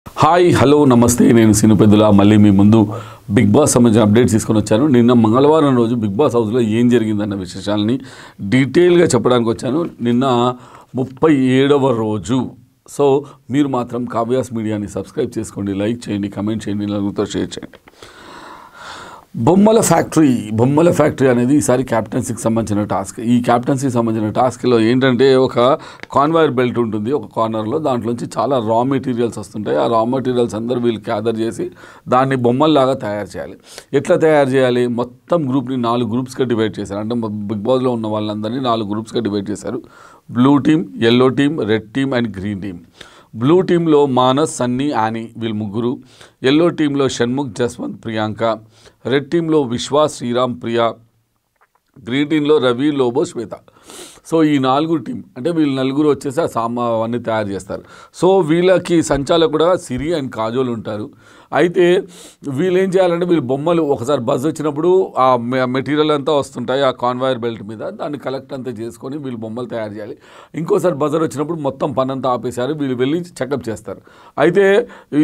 Hi hello నమస్తే నేను సినుపెద్దుల మళ్ళీ మీ ముందు బిగ్ బాస్ సంబంధించిన అప్డేట్స్ తీసుకొని వచ్చాను. నిన్న మంగళవారం రోజు బిగ్ బాస్ హౌస్లో ఏం జరిగిందన్న విశేషాలని డీటెయిల్గా చెప్పడానికి వచ్చాను. నిన్న 37వ రోజు. సో మీరు మాత్రం కావ్యాస్ మీడియాని సబ్స్క్రైబ్ చేసుకోండి, లైక్ చేయండి, కమెంట్ చేయండి, నలుగురితో షేర్ చేయండి. బొమ్మల ఫ్యాక్టరీ అనేది ఈసారి క్యాప్టెన్సీకి సంబంధించిన టాస్క్. ఈ క్యాప్టెన్సీకి సంబంధించిన టాస్క్లో ఏంటంటే ఒక కాన్వేయర్ బెల్ట్ ఉంటుంది ఒక కార్నర్లో, దాంట్లోంచి చాలా రా మెటీరియల్స్ వస్తుంటాయి. ఆ రా మెటీరియల్స్ అందరూ వీళ్ళు గ్యాదర్ చేసి దాన్ని బొమ్మల్లాగా తయారు చేయాలి. ఎట్లా తయారు చేయాలి? మొత్తం గ్రూప్ని 4 గ్రూప్స్గా డివైడ్ చేశారు. అంటే బిగ్ బాస్లో ఉన్న వాళ్ళందరినీ 4 గ్రూప్స్గా డివైడ్ చేశారు. Blue team, yellow team, red team and green team. Blue టీంలో మానస్, సన్నీ, యానీ వీళ్ళు ముగ్గురు. ఎల్లో టీంలో షణ్ముఖ్, జస్వంత్, ప్రియాంక. రెడ్ టీంలో విశ్వ, శ్రీరామ్, ప్రియా. గ్రీన్ టీంలో రవి, లోబో, శ్వేత. సో ఈ 4 టీం అంటే వీళ్ళు 4 వచ్చేసి ఆ అవన్నీ తయారు చేస్తారు. సో వీళ్ళకి సంచాలక్ కూడా సిరి అండ్ కాజోల్ ఉంటారు. అయితే వీళ్ళు ఏం చేయాలంటే వీళ్ళు బొమ్మలు ఒకసారి బజ్ వచ్చినప్పుడు ఆ మెటీరియల్ అంతా వస్తుంటాయి ఆ కాన్వేయర్ బెల్ట్ మీద, దాన్ని కలెక్ట్ అంతా చేసుకొని వీళ్ళు బొమ్మలు తయారు చేయాలి. ఇంకోసారి బజర్ వచ్చినప్పుడు మొత్తం పని అంతా ఆపేశారు, వీళ్ళు వెళ్ళి చెకప్ చేస్తారు. అయితే ఈ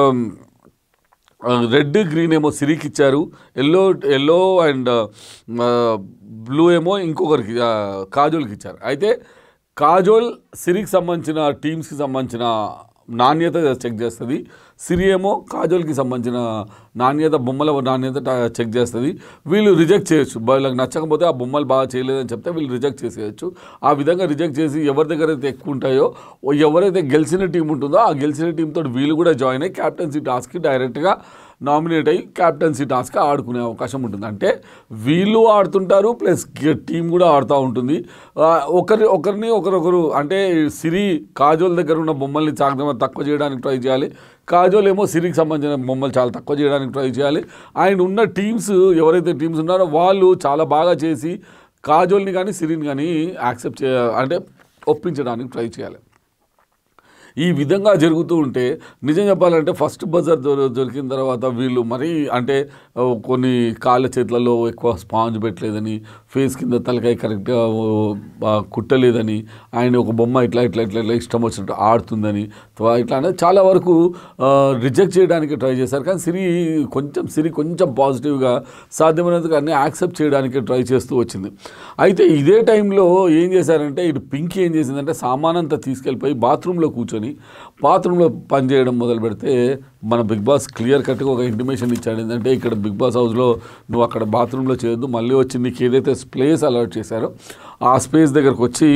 రెడ్ గ్రీన్ ఏమో సిరికి ఇచ్చారు, ఎల్లో అండ్ బ్లూ ఏమో ఇంకొకరికి కాజోల్కి ఇచ్చారు. అయితే కాజోల్ సిరికి సంబంధించిన టీమ్స్కి సంబంధించిన నాణ్యత చెక్ చేస్తుంది, సిరి ఏమో కాజోల్కి సంబంధించిన బొమ్మల నాణ్యత చెక్ చేస్తుంది. వీళ్ళు రిజెక్ట్ చేయొచ్చు, వీళ్ళకి నచ్చకపోతే ఆ బొమ్మలు బాగా చేయలేదని చెప్తే వీళ్ళు రిజెక్ట్ చేసేయచ్చు. ఆ విధంగా రిజెక్ట్ చేసి ఎవరి దగ్గర అయితే ఎక్కువ ఉంటాయో, ఎవరైతే గెలిచిన టీం ఉంటుందో ఆ గెలిచిన టీంతో వీళ్ళు కూడా జాయిన్ అయ్యి క్యాప్టెన్సీ టాస్క్కి డైరెక్ట్గా నామినేట్ అయ్యి క్యాప్టెన్సీ టాస్క్ ఆడుకునే అవకాశం ఉంటుంది. అంటే వీళ్ళు ఆడుతుంటారు ప్లస్ టీం కూడా ఆడుతూ ఉంటుంది. ఒకరొకరు అంటే సిరి కాజోల్ దగ్గర ఉన్న బొమ్మల్ని తక్కువ చేయడానికి ట్రై చేయాలి, కాజోల్ ఏమో సిరికి సంబంధించిన బొమ్మలు చాలా తక్కువ చేయడానికి ట్రై చేయాలి. అండ్ ఉన్న టీమ్స్ ఎవరైతే టీమ్స్ ఉన్నారో వాళ్ళు చాలా బాగా చేసి కాజోల్ని కానీ సిరిని కానీ యాక్సెప్ట్ అంటే ఒప్పించడానికి ట్రై చేయాలి. ఈ విధంగా జరుగుతూ ఉంటే నిజం చెప్పాలంటే ఫస్ట్ బజర్ దొరికిన తర్వాత వీళ్ళు మరీ అంటే కొన్ని కాళ్ళ చేతులలో ఎక్కువ స్పాంజ్ పెట్టలేదని, ఫేస్ కింద తలకాయ కరెక్ట్గా కుట్టలేదని, ఆయన ఒక బొమ్మ ఇట్లా ఇష్టం వచ్చినట్టు ఆడుతుందని ఇట్లా అనేది చాలా వరకు రిజెక్ట్ చేయడానికి ట్రై చేశారు. కానీ సిరి కొంచెం పాజిటివ్గా సాధ్యమైనందుకు అన్నీ యాక్సెప్ట్ చేయడానికి ట్రై చేస్తూ వచ్చింది. అయితే ఇదే టైంలో ఏం చేశారంటే ఇటు పింకీ ఏం చేసిందంటే సామానంతా తీసుకెళ్ళిపోయి బాత్రూంలో కూర్చొని బాత్రూంలో పనిచేయడం మొదలు పెడితే మన బిగ్ బాస్ క్లియర్ కట్గా ఒక ఇంటిమేషన్ ఇచ్చాడు. ఏంటంటే ఇక్కడ బిగ్ బాస్ హౌస్లో నువ్వు అక్కడ బాత్రూంలో చేయొద్దు, మళ్ళీ వచ్చి నీకు ఏదైతే ప్లేస్ అలాట్ చేశారో ఆ స్పేస్ దగ్గరకు వచ్చి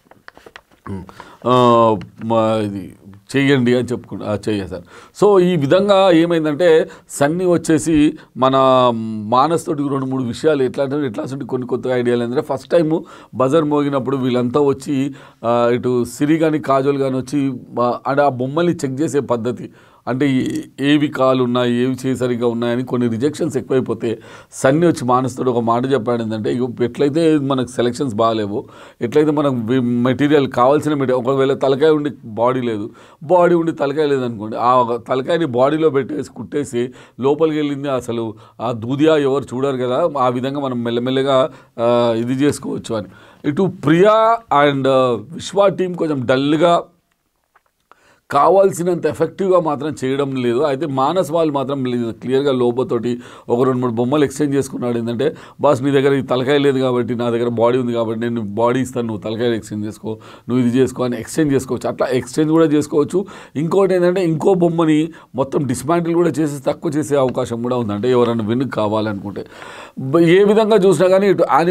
ఇది చెయ్యండి అని చేశారు. సో ఈ విధంగా ఏమైందంటే సన్నీ వచ్చేసి మన మానస్ తోటి 2-3 విషయాలు ఎట్లా కొన్ని కొత్త ఐడియాలు ఏంటంటే ఫస్ట్ టైము బజర్ మోగినప్పుడు వీళ్ళంతా వచ్చి ఇటు సిరి కానీ కాజోల్ కానీ వచ్చి అంటే ఆ బొమ్మల్ని చెక్ చేసే పద్ధతి, అంటే ఏవి కాలు ఉన్నాయి ఏవి సరిగ్గా ఉన్నాయని కొన్ని రిజెక్షన్స్ ఎక్కువైపోతే సన్నీ వచ్చి మానస్తోడు ఒక మాట చెప్పాడు. ఏంటంటే ఎట్లయితే మనకు సెలెక్షన్స్ బాగాలేవు, ఎట్లయితే మనకు మెటీరియల్ కావాల్సిన మెటీరియల్, ఒకవేళ తలకాయ ఉండి బాడీ లేదు, బాడీ ఉండి తలకాయ లేదనుకోండి, ఆ తలకాయని బాడీలో పెట్టేసి కుట్టేసి లోపలికి వెళ్ళింది అసలు ఆ దూదియా ఎవరు చూడరు కదా, ఆ విధంగా మనం మెల్లమెల్లగా ఇది చేసుకోవచ్చు అని. ఇటు ప్రియా అండ్ విశ్వ టీం కొంచెం డల్గా కావాల్సినంత ఎఫెక్టివ్గా మాత్రం చేయడం లేదు. అయితే మానస్ వాళ్ళు మాత్రం క్లియర్గా లోబోతోటి ఒక 2-3 బొమ్మలు ఎక్స్చేంజ్ చేసుకున్నాడు. ఏంటంటే బాస్ నీ దగ్గర ఈ తలకాయ లేదు కాబట్టి నా దగ్గర బాడీ ఉంది కాబట్టి నేను బాడీ ఇస్తాను, నువ్వు తలకాయ ఎక్స్చేంజ్ చేసుకో, నువ్వు ఇది చేసుకో అని ఎక్స్చేంజ్ చేసుకోవచ్చు. అట్లా ఎక్స్చేంజ్ కూడా చేసుకోవచ్చు. ఇంకోటి ఏంటంటే ఇంకో బొమ్మని మొత్తం డిస్మాంటిల్ కూడా చేసి తక్కువ చేసే అవకాశం కూడా ఉంది, అంటే ఎవరైనా విన్ కావాలనుకుంటే. ఏ విధంగా చూసినా కానీ ఇటు యానీ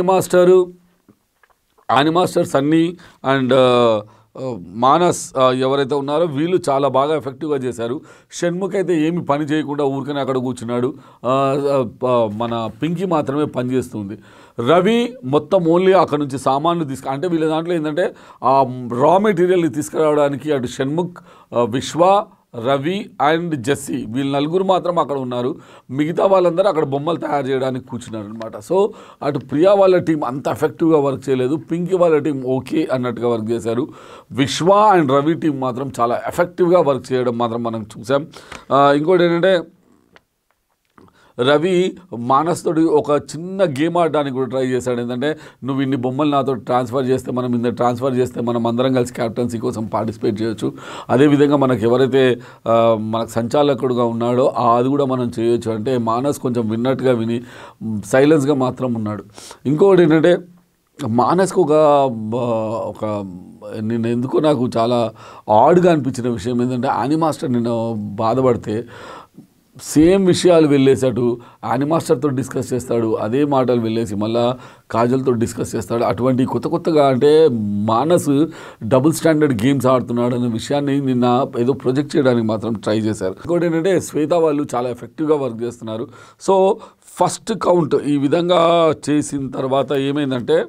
మాస్టర్ సన్నీ అండ్ మానస్ ఎవరైతే ఉన్నారో వీళ్ళు చాలా బాగా ఎఫెక్టివ్గా చేశారు. షణ్ముఖ్ అయితే ఏమి పని చేయకుండా ఊరికనే అక్కడ కూర్చున్నాడు, మన పింకీ మాత్రమే పని చేస్తుంది. రవి మొత్తం ఓన్లీ అక్కడ నుంచి సామాన్లు అంటే వీళ్ళ దాంట్లో ఏంటంటే ఆ రా మెటీరియల్ని తీసుకురావడానికి అటు షణ్ముఖ్, విశ్వ, రవి అండ్ జెస్సీ వీళ్ళు 4 మాత్రం అక్కడ ఉన్నారు. మిగతా వాళ్ళందరూ అక్కడ బొమ్మలు తయారు చేయడానికి కూర్చున్నారు అనమాట. సో అటు ప్రియా వాళ్ళ టీం అంత ఎఫెక్టివ్గా వర్క్ చేయలేదు, పింకీ వాళ్ళ టీం ఓకే అన్నట్టుగా వర్క్ చేశారు. విశ్వ అండ్ రవి టీం మాత్రం చాలా ఎఫెక్టివ్గా వర్క్ చేయడం మాత్రం మనం చూసాం. ఇంకోటి ఏంటంటే రవి మానస్ తోటి ఒక చిన్న గేమ్ ఆడడానికి కూడా ట్రై చేశాడు. ఏంటంటే నువ్వు ఇన్ని బొమ్మలు నాతో ట్రాన్స్ఫర్ చేస్తే మనం అందరం కలిసి క్యాప్టెన్సీ కోసం పార్టిసిపేట్ చేయొచ్చు. అదేవిధంగా మనకు ఎవరైతే మనకు సంచాలకుడుగా ఉన్నాడో అది కూడా మనం చేయొచ్చు అంటే మానస్ కొంచెం విన్నట్టుగా విని సైలెన్స్గా మాత్రం ఉన్నాడు. ఇంకొకటి ఏంటంటే మానస్కు ఒక నేను ఎందుకో నాకు చాలా ఆడ్గా అనిపించిన విషయం ఏంటంటే మాస్టర్ నిన్ను బాధపడితే సేమ్ విషయాలు వెళ్ళేసాడు మాస్టర్తో డిస్కస్ చేస్తాడు, అదే మాటలు వెళ్ళేసి మళ్ళీ కాజల్తో డిస్కస్ చేస్తాడు. అటువంటి కొత్తగా అంటే మానస్ డబుల్ స్టాండర్డ్ గేమ్స్ ఆడుతున్నాడు అనే విషయాన్ని నిన్న ఏదో ప్రొజెక్ట్ చేయడానికి మాత్రం ట్రై చేశారు. ఇంకోటి ఏంటంటే శ్వేత వాళ్ళు చాలా ఎఫెక్టివ్గా వర్క్ చేస్తున్నారు. సో ఫస్ట్ కౌంట్ ఈ విధంగా చేసిన తర్వాత ఏమైందంటే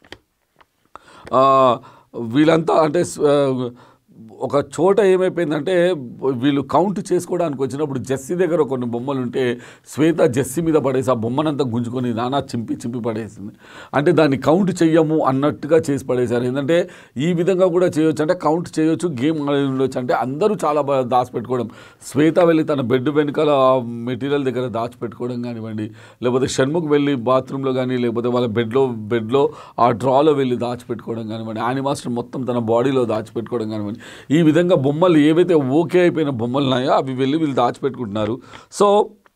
వీళ్ళంతా అంటే ఒక చోట ఏమైపోయిందంటే వీళ్ళు కౌంట్ చేసుకోవడానికి వచ్చినప్పుడు జెస్సీ దగ్గర కొన్ని బొమ్మలు ఉంటే శ్వేత జెస్సీ మీద పడేసి ఆ బొమ్మనంతా గుంజుకొని నానా చింపి పడేసింది. అంటే దాన్ని కౌంట్ చెయ్యము అన్నట్టుగా చేసి పడేశారు. ఏంటంటే ఈ విధంగా కూడా చేయొచ్చు, అంటే కౌంట్ చేయొచ్చు, గేమ్ ఉండొచ్చు. అంటే అందరూ చాలా దాచిపెట్టుకోవడం, శ్వేత వెళ్ళి తన బెడ్ వెనుకాల మెటీరియల్ దగ్గర దాచిపెట్టుకోవడం కానివ్వండి, లేకపోతే షణ్ముఖ్ వెళ్ళి బాత్రూంలో కానీ లేకపోతే వాళ్ళ బెడ్లో ఆ డ్రాలో వెళ్ళి దాచిపెట్టుకోవడం కానివ్వండి, మాస్టర్ మొత్తం తన బాడీలో దాచిపెట్టుకోవడం కానివ్వండి, ఈ విధంగా బొమ్మలు ఏవైతే ఓకే అయిపోయిన బొమ్మలు ఉన్నాయో అవి వీళ్ళు దాచిపెట్టుకుంటున్నారు. సో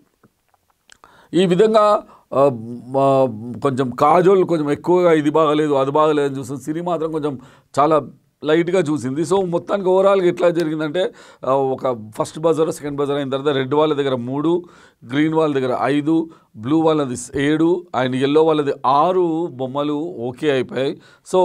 ఈ విధంగా కొంచెం కాజోల్ కొంచెం ఎక్కువగా ఇది బాగలేదు అది బాగలేదు అని చూస్తుంది, సిరి మాత్రం కొంచెం చాలా లైట్గా చూసింది. సో మొత్తానికి ఓవరాల్గా ఎట్లా జరిగిందంటే ఒక ఫస్ట్ బజర్ సెకండ్ బజర్ అయిన తర్వాత రెడ్ వాళ్ళ దగ్గర 3, గ్రీన్ వాళ్ళ దగ్గర 5, బ్లూ వాళ్ళది 7 అండ్ ఎల్లో వాళ్ళది 6 బొమ్మలు ఓకే అయిపోయాయి. సో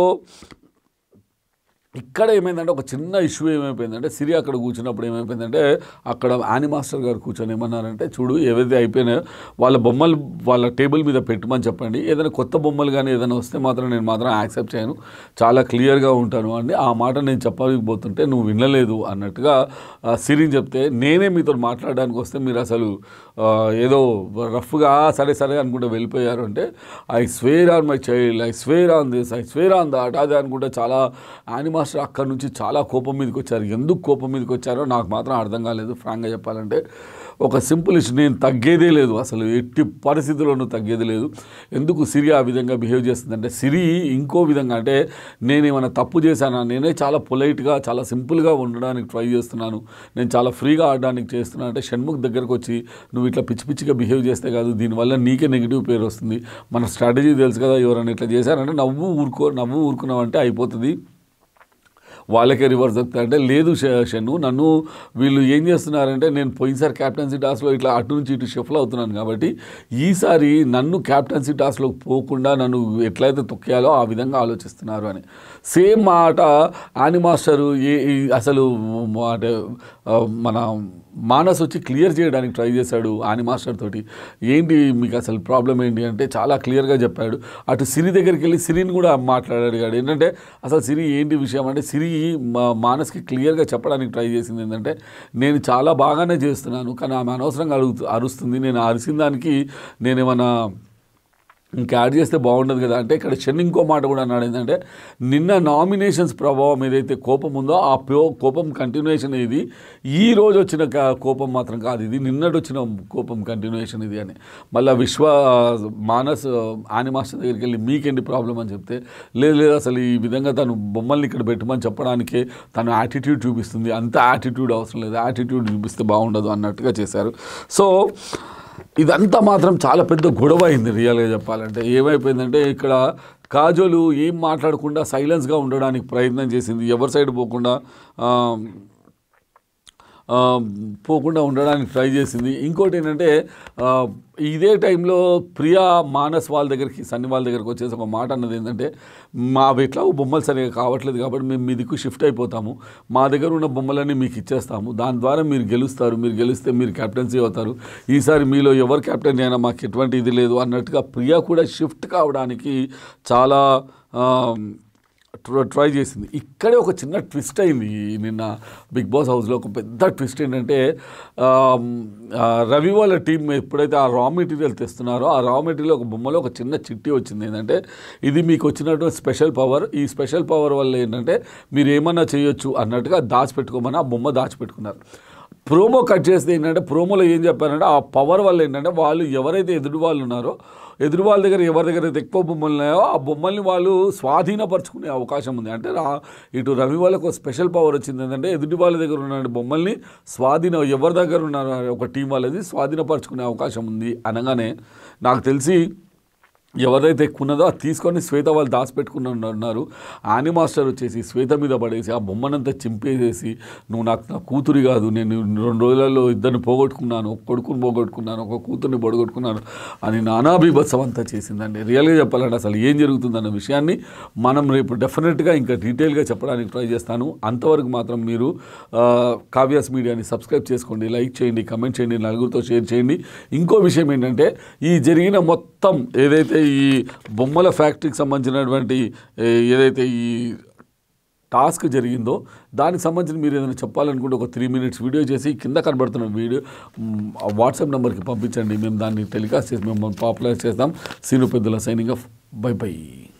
ఇక్కడ ఏమైందంటే ఒక చిన్న ఇష్యూ ఏమైపోయిందంటే సిరి అక్కడ కూర్చున్నప్పుడు ఏమైపోయిందంటే అక్కడ మాస్టర్ గారు కూర్చొని ఏమన్నారంటే చూడు ఏవైతే అయిపోయినాయో వాళ్ళ బొమ్మలు వాళ్ళ టేబుల్ మీద పెట్టమని చెప్పండి, ఏదైనా కొత్త బొమ్మలు కానీ ఏదైనా వస్తే మాత్రం నేను మాత్రం యాక్సెప్ట్ చేయను, చాలా క్లియర్గా ఉంటాను అండి. ఆ మాట నేను చెప్పకపోతుంటే నువ్వు వినలేదు అన్నట్టుగా సిరిని చెప్తే నేనే మీతో మాట్లాడడానికి వస్తే మీరు అసలు ఏదో రఫ్గా సరే అనుకుంటే వెళ్ళిపోయారు. అంటే I swear on my child, I swear on this, I swear on that అదే అనుకుంటే చాలా మాస్టర్ అక్కడి నుంచి చాలా కోపం మీదకి వచ్చారు. ఎందుకు కోపం మీదకి వచ్చారో నాకు మాత్రం అర్థం కాలేదు. ఫ్రాంక్గా చెప్పాలంటే ఒక సింపుల్ ఇష్యూ, నేను తగ్గేదే లేదు, అసలు ఎట్టి పరిస్థితుల్లోనూ తగ్గేది లేదు. ఎందుకు సిరి ఆ విధంగా బిహేవ్ చేస్తుందంటే సిరి ఇంకో విధంగా అంటే నేనేమైనా తప్పు చేశానా, నేనే చాలా పొలైట్గా చాలా సింపుల్గా ఉండడానికి ట్రై చేస్తున్నాను, నేను చాలా ఫ్రీగా ఆడడానికి చేస్తున్నాను అంటే షణ్ముఖ్ దగ్గరకు వచ్చి నువ్వు ఇట్లా పిచ్చిగా బిహేవ్ చేస్తే కాదు, దీనివల్ల నీకే నెగిటివ్ పేరు వస్తుంది, మన స్ట్రాటజీ తెలుసు కదా, ఎవరైనా ఇట్లా చేశారంటే నవ్వు ఊరుకున్నావంటే అయిపోతుంది, వాళ్ళకే రివర్స్ అవుతుంది అంటే లేదు షన్ను, నన్ను వీళ్ళు ఏం చేస్తున్నారంటే నేను పోయినసారి క్యాప్టెన్సీ టాస్క్లో ఇట్లా అటు నుంచి ఇటు షఫల్ అవుతున్నాను కాబట్టి ఈసారి నన్ను క్యాప్టెన్సీ టాస్క్లోకి పోకుండా నన్ను ఎట్లయితే తొక్కేయాలో ఆ విధంగా ఆలోచిస్తున్నారు అని సేమ్ మాట మాస్టరు అసలు అంటే మన మానస్ వచ్చి క్లియర్ చేయడానికి ట్రై చేశాడు మాస్టర్ తోటి, ఏంటి మీకు అసలు ప్రాబ్లం ఏంటి అంటే చాలా క్లియర్గా చెప్పాడు. అటు సిరి దగ్గరికి వెళ్ళి సిరిని కూడా మాట్లాడాడు. ఏంటంటే అసలు సిరి ఏంటి విషయం అంటే సిరి మానస్కి క్లియర్గా చెప్పడానికి ట్రై చేసింది ఏంటంటే నేను చాలా బాగానే చేస్తున్నాను కానీ ఆమె అనవసరంగా అరుస్తుంది, నేను అరిసిన దానికి నేనేమన్నా ఇంకా యాడ్ చేస్తే బాగుండదు కదా అంటే ఇక్కడ షణ్ ఇంకో మాట కూడా అన్నాడు. ఏంటంటే నిన్న నామినేషన్స్ ప్రభావం ఏదైతే కోపం ఉందో ఆ కోపం కంటిన్యూషన్ ఇది, ఈ రోజు వచ్చిన కోపం మాత్రం కాదు, ఇది నిన్నటి వచ్చిన కోపం కంటిన్యూషన్ ఇది అని మళ్ళీ విశ్వ మానస్ మాస్టర్ దగ్గరికి వెళ్ళి మీకేంటి ప్రాబ్లం అని చెప్తే లేదు అసలు ఈ విధంగా తను బొమ్మల్ని ఇక్కడ పెట్టమని చెప్పడానికే తను యాటిట్యూడ్ చూపిస్తుంది, అంత యాటిట్యూడ్ అవసరం లేదు, యాటిట్యూడ్ చూపిస్తే బాగుండదు అన్నట్టుగా చేశారు. సో ఇదంతా మాత్రం చాలా పెద్ద గొడవ అయింది రియల్గా చెప్పాలంటే. ఏమైపోయిందంటే ఇక్కడ కాజోలు ఏం మాట్లాడకుండా సైలెన్స్గా ఉండడానికి ప్రయత్నం చేసింది, ఎవరి సైడ్ పోకుండా ఉండడానికి ట్రై చేసింది. ఇంకోటి ఏంటంటే ఇదే టైంలో ప్రియా మానస్ వాళ్ళ దగ్గరికి సన్ని వాళ్ళ దగ్గరికి వచ్చేసి ఒక మాట అన్నది ఏంటంటే మా ఎట్లా బొమ్మలు సరిగా కావట్లేదు కాబట్టి మేము మీ దిక్కు షిఫ్ట్ అయిపోతాము, మా దగ్గర ఉన్న బొమ్మలన్నీ మీకు ఇచ్చేస్తాము, దాని ద్వారా మీరు గెలుస్తారు, మీరు గెలిస్తే మీరు కెప్టెన్సీ అవుతారు, ఈసారి మీలో ఎవరు కెప్టెన్ అయినా మాకు ఎటువంటి ఇది లేదు అన్నట్టుగా ప్రియా కూడా షిఫ్ట్ కావడానికి చాలా ట్రై చేసింది. ఇక్కడే ఒక చిన్న ట్విస్ట్ అయింది నిన్న బిగ్ బాస్ హౌస్లో. ఒక పెద్ద ట్విస్ట్ ఏంటంటే రవి వాళ్ళ టీం ఎప్పుడైతే ఆ రా మెటీరియల్ తెస్తున్నారో ఆ రా మెటీరియల్ ఒక బొమ్మలో ఒక చిన్న చిట్టి వచ్చింది. ఏంటంటే ఇది మీకు వచ్చినటువంటి స్పెషల్ పవర్, ఈ స్పెషల్ పవర్ వల్ల ఏంటంటే మీరు ఏమన్నా చేయొచ్చు అన్నట్టుగా దాచిపెట్టుకోమని ఆ బొమ్మ దాచిపెట్టుకున్నారు. ప్రోమో కట్ చేస్తే ఏంటంటే ప్రోమోలో ఏం చెప్పారంటే ఆ పవర్ వల్ల ఏంటంటే వాళ్ళు ఎవరైతే ఎదుటి వాళ్ళు ఉన్నారో ఎదుటి వాళ్ళ దగ్గర ఎవరి దగ్గర అయితే ఎక్కువ బొమ్మలు ఉన్నాయో ఆ బొమ్మల్ని వాళ్ళు స్వాధీనపరచుకునే అవకాశం ఉంది. అంటే ఇటు రవి వాళ్ళకు స్పెషల్ పవర్ వచ్చింది ఏంటంటే ఎదుటి వాళ్ళ దగ్గర ఉన్న బొమ్మల్ని ఎవరి దగ్గర ఉన్నారో ఒక టీం వాళ్ళది స్వాధీనపరచుకునే అవకాశం ఉంది అనగానే నాకు తెలిసి ఎవరైతే ఎక్కువ ఉన్నదో అది తీసుకొని శ్వేత వాళ్ళు దాచిపెట్టుకున్నారు. ఆని మాస్టర్ వచ్చేసి శ్వేత మీద పడేసి ఆ బొమ్మనంతా చింపేసేసి నువ్వు నాకు నా కూతురి కాదు, నేను 2 రోజులలో ఇద్దరిని పోగొట్టుకున్నాను, ఒక కొడుకుని పోగొట్టుకున్నాను, ఒక కూతుర్ని పొడగొట్టుకున్నాను అని నానాబీభత్సం అంతా చేసిందండి. రియల్గా చెప్పాలంటే అసలు ఏం జరుగుతుందన్న విషయాన్ని మనం రేపు డెఫినెట్గా ఇంకా డీటెయిల్గా చెప్పడానికి ట్రై చేస్తాను. అంతవరకు మాత్రం మీరు కావ్యాస్ మీడియాని సబ్స్క్రైబ్ చేసుకోండి, లైక్ చేయండి, కమెంట్ చేయండి, నలుగురితో షేర్ చేయండి. ఇంకో విషయం ఏంటంటే ఈ జరిగిన మొత్తం ఏదైతే ఈ బొమ్మల ఫ్యాక్టరీకి సంబంధించినటువంటి ఏదైతే ఈ టాస్క్ జరిగిందో దానికి సంబంధించి మీరు ఏదైనా చెప్పాలనుకుంటే ఒక 3 minutes వీడియో చేసి కింద కనబడుతున్న వీడియో వాట్సాప్ నెంబర్కి పంపించండి. మేము దాన్ని టెలికాస్ట్ చేసి మేము పాపులరైజ్ చేస్తాం. సీను పెద్దల సైనింగ్ ఆఫ్. By by.